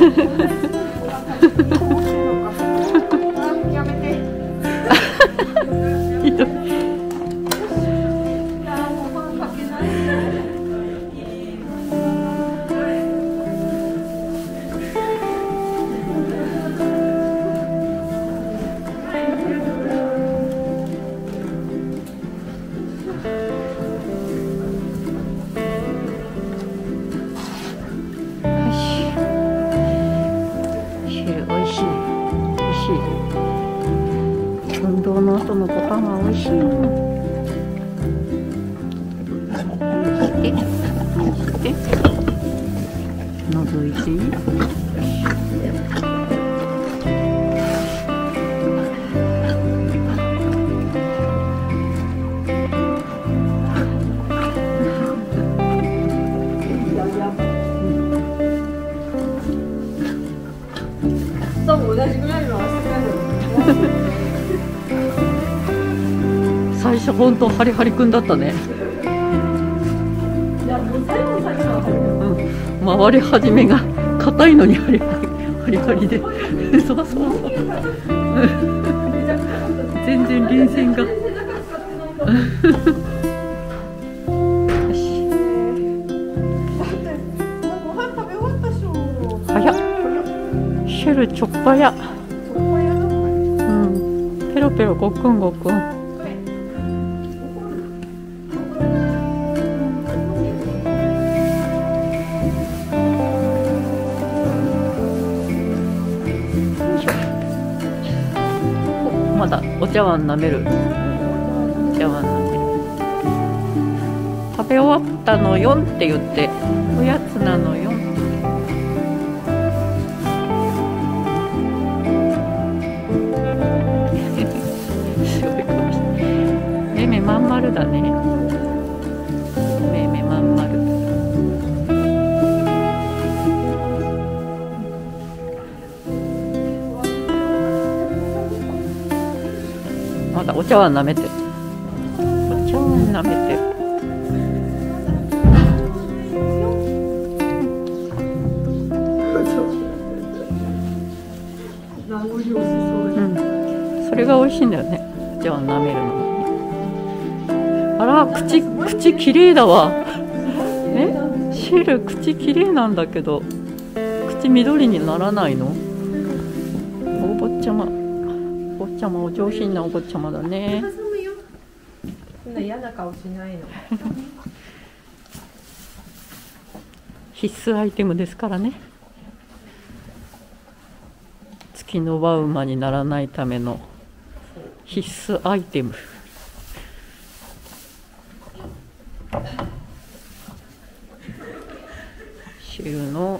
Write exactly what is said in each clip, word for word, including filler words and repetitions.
やめて。 ひどい。運動の後のご飯は美味しいの。で、で、覗いていい？ 多分同じぐらいの足が最初本当ハリハリくんだったね。 いやもう最後最後はハリうん、回り始めが硬いのにハリハリハリハリで、そうそうそう。全然臨戦が。よし。 ご飯食べ終わったでしょ。 早っ。シェルちょっぱや。うん。ペロペロごくんごくん。まだお茶碗舐める。お茶碗舐める。食べ終わったのよんって言っておやつなのよん。すごい顔して。めめまん丸だね。めめまん丸。まだお茶碗舐めてる。お茶碗舐めてる。うん、それが美味しいんだよね。お茶碗舐めるの。あら、口口綺麗だわ。え、シェル口綺麗なんだけど、口緑にならないの？お坊ちゃま。お坊ちゃまお上品なお坊ちゃまだね。 そんな嫌な顔しないの。 必須アイテムですからね。月の輪馬にならないための必須アイテム。シェルの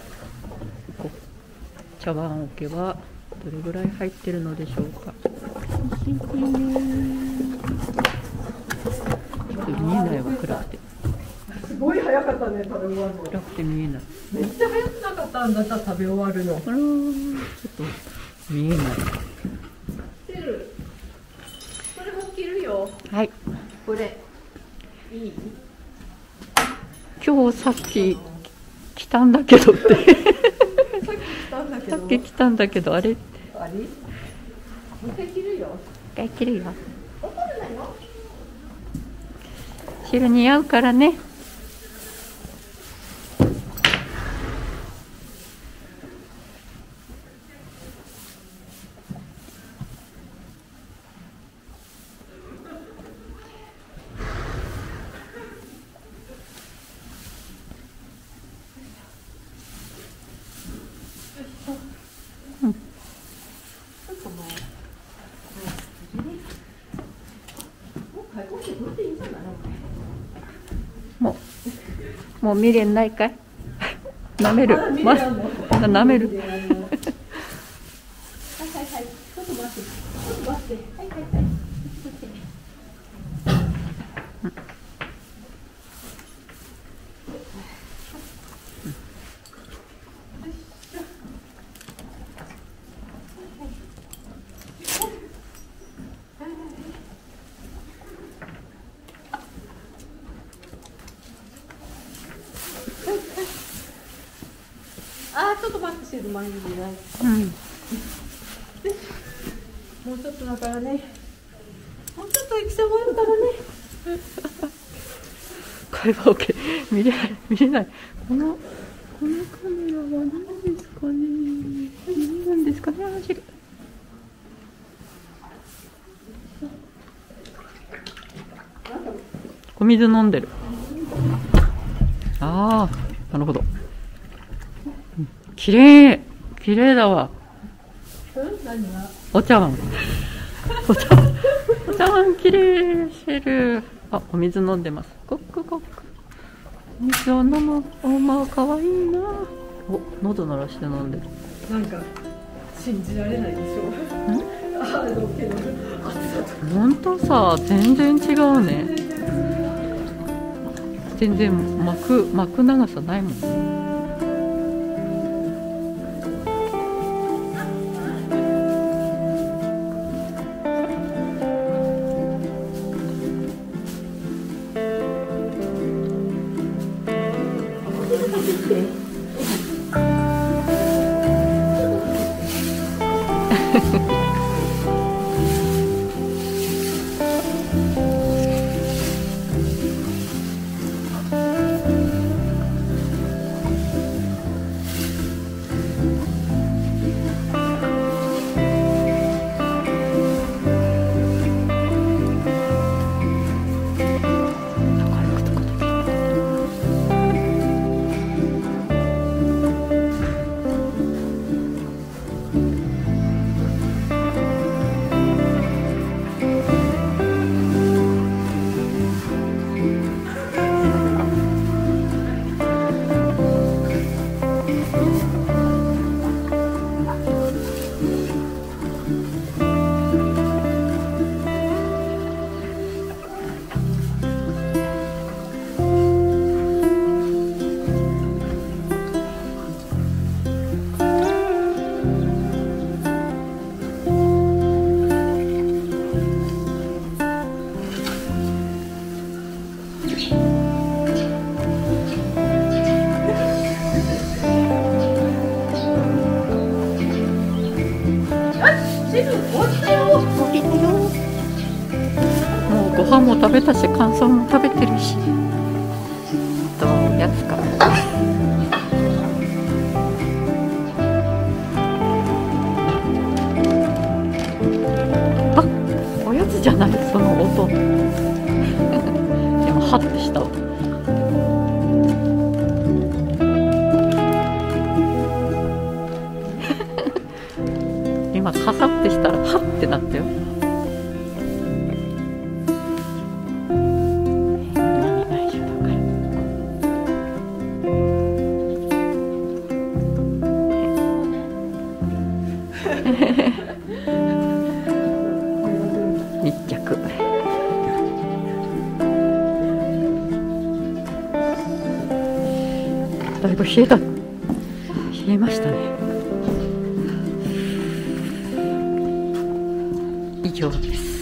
茶碗置けばどれぐらい入ってるのでしょうか。ちょっと見えないわ、暗くて。 すごい早かったね、食べ終わるの。 暗くて見えない。 めっちゃ早くなかったんだったら食べ終わるの。 あらー、ちょっと見えない。 シェル、これも着るよ。 はい。 これ。いい？ 今日さっき来たんだけどって。 さっき来たんだけど。 さっき来たんだけど、あれ。 あれ？もう一回着るよ。 一回着るよ。 怒るなよ。 シェル似合うからね。うん、 ちょっと前。もう開口してどうっていいんじゃないの？ もう、もう未練ないかい。舐める。まだ舐める。 はいはいはい。ちょっと待って。ちょっと待って。はいはいはい。あー、ちょっと待って。 してる毎日じゃない。 うん。 もうちょっとだからね。もうちょっと行きたもんだからね。 会話 OK。見れない、見れない。この、このカメラは何ですかね。何なんですかね、走る。お水飲んでる。ああ、なるほど。きれい、きれいだわ。 何が？ お茶碗。お茶碗、お茶碗きれいしてる。あ、お水飲んでます。コックコック。お水を飲む。おまかわいいな。お、喉鳴らして飲んでる。 なんか信じられないでしょ。 ん？ あのけど、 ほんとさ、全然違うね。全然膜、膜長さないもん。もうご飯も食べたし、乾燥も食べてるし、あとはおやつか。あ、おやつじゃない、その音。でもハッてしたわ。今カサってしたらハッてなったよ。密着。だいぶ冷えた。冷えましたね。以上です。